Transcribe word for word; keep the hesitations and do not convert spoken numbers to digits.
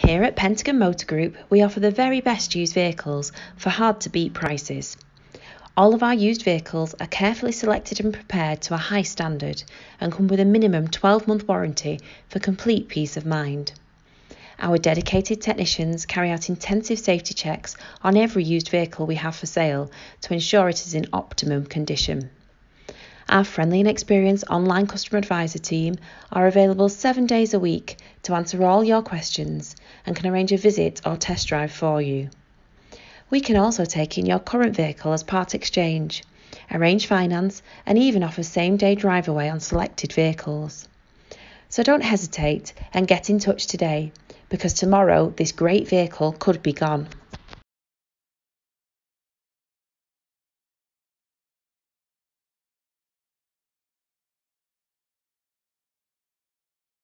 Here at Pentagon Motor Group, we offer the very best used vehicles for hard-to-beat prices. All of our used vehicles are carefully selected and prepared to a high standard and come with a minimum twelve-month warranty for complete peace of mind. Our dedicated technicians carry out intensive safety checks on every used vehicle we have for sale to ensure it is in optimum condition. Our friendly and experienced online customer advisor team are available seven days a week to answer all your questions and can arrange a visit or test drive for you. We can also take in your current vehicle as part exchange, arrange finance and even offer same-day drive away on selected vehicles. So don't hesitate and get in touch today, because tomorrow this great vehicle could be gone.